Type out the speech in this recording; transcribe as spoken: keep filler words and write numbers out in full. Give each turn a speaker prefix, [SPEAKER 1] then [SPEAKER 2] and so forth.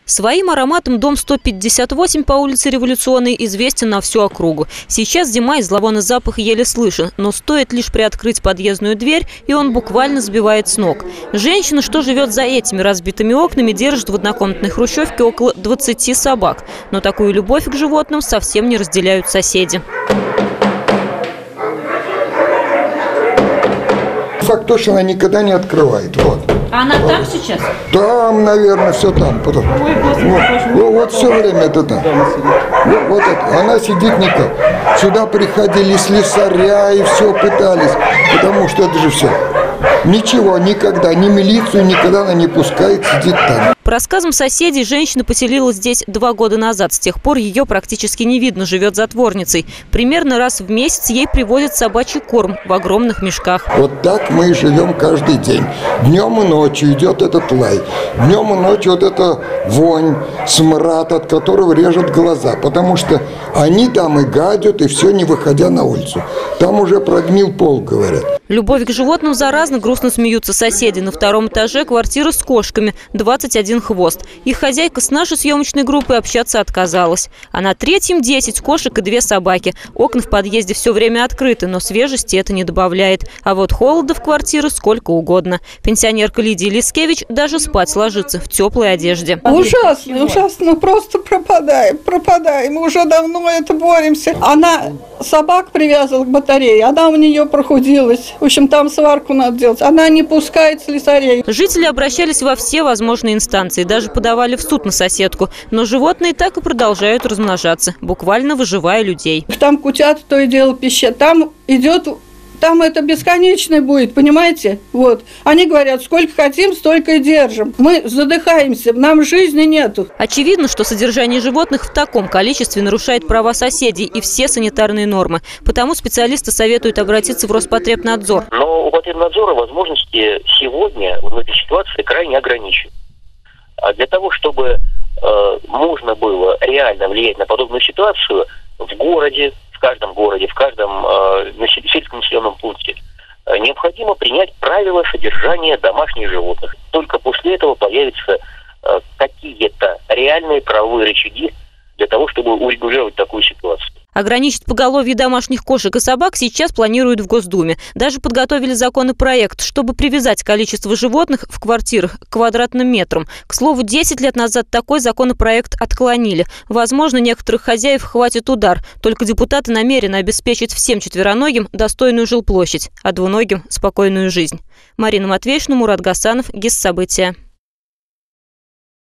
[SPEAKER 1] Своим ароматом дом сто пятьдесят восемь по улице Революционной известен на всю округу. Сейчас зима и зловонный запах еле слышен, но стоит лишь приоткрыть подъездную дверь, и он буквально сбивает с ног. Женщина, что живет за этими разбитыми окнами, держит в однокомнатной хрущевке около двадцати собак. Но такую любовь к животным совсем не разделяют соседи.
[SPEAKER 2] Факт то, что она никогда не открывает. Вот.
[SPEAKER 1] А она там сейчас?
[SPEAKER 2] Там, наверное, все там. Потом.
[SPEAKER 1] Ой, Господи,
[SPEAKER 2] вот, вот, вот все время это там. Вот, вот это. Она сидит никак. Сюда приходили слесаря и все пытались. Потому что это же все. Ничего, никогда, ни милицию никогда она не пускает, сидит там.
[SPEAKER 1] По рассказам соседей, женщина поселилась здесь два года назад. С тех пор ее практически не видно, живет затворницей. Примерно раз в месяц ей привозят собачий корм в огромных мешках.
[SPEAKER 2] Вот так мы и живем каждый день. Днем и ночью идет этот лай. Днем и ночью вот эта вонь, смрад, от которого режут глаза. Потому что они там и гадят, и все, не выходя на улицу. Там уже прогнил пол, говорят.
[SPEAKER 1] Любовь к животным заразна, грустно смеются соседи. На втором этаже квартира с кошками, двадцать один хвост. Их хозяйка с нашей съемочной группой общаться отказалась. А на третьем десять кошек и две собаки. Окна в подъезде все время открыты, но свежести это не добавляет. А вот холода в квартиры сколько угодно. Пенсионерка Лидия Лискевич даже спать ложится в теплой одежде.
[SPEAKER 3] Ужасно, ужасно, просто пропадаем, пропадаем. Мы уже давно это боремся. Она собак привязывала к батарее, она у нее прохудилась. В общем, там сварку надо делать. Она не пускает слесарей.
[SPEAKER 1] Жители обращались во все возможные инстанции, даже подавали в суд на соседку. Но животные так и продолжают размножаться, буквально выживая людей.
[SPEAKER 3] Там кутят, то и дело пищат. Там идет... Там это бесконечно будет, понимаете? Вот. Они говорят, сколько хотим, столько и держим. Мы задыхаемся, нам жизни нету.
[SPEAKER 1] Очевидно, что содержание животных в таком количестве нарушает права соседей и все санитарные нормы. Потому специалисты советуют обратиться в Роспотребнадзор.
[SPEAKER 4] Но у Потребнадзора возможности сегодня в этой ситуации крайне ограничены. А для того, чтобы э, можно было реально влиять на подобную ситуацию в городе, в каждом городе, в каждом э, сельском населенном пункте, э, необходимо принять правила содержания домашних животных. Только после этого появятся э, какие-то реальные правовые рычаги для того, чтобы урегулировать такую ситуацию.
[SPEAKER 1] Ограничить поголовье домашних кошек и собак сейчас планируют в Госдуме. Даже подготовили законопроект, чтобы привязать количество животных в квартирах к квадратным метрам. К слову, десять лет назад такой законопроект отклонили. Возможно, некоторых хозяев хватит удар. Только депутаты намерены обеспечить всем четвероногим достойную жилплощадь, а двуногим – спокойную жизнь. Марина Матвейшина, Мурат Гасанов, ГИС «События».